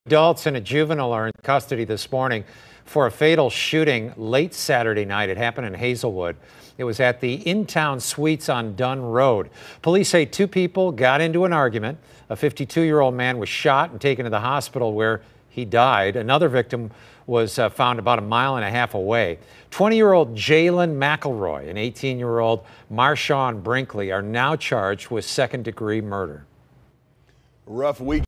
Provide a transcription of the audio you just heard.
Adults and a juvenile are in custody this morning for a fatal shooting late Saturday night. It happened in Hazelwood. It was at the InTown Suites on Dunn Road. Police say two people got into an argument. A 52-year-old man was shot and taken to the hospital where he died. Another victim was found about a mile and a half away. 20-year-old Jalen McElroy and 18-year-old Marshawn Brinkley are now charged with second-degree murder. Rough week.